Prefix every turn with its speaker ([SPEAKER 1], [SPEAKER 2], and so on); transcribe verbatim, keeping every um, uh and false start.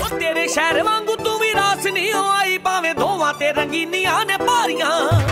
[SPEAKER 1] तेरे शहर वांगू तू भी रास नहीं आई, भावें दोवां ते रंगीनियां ने भारियां।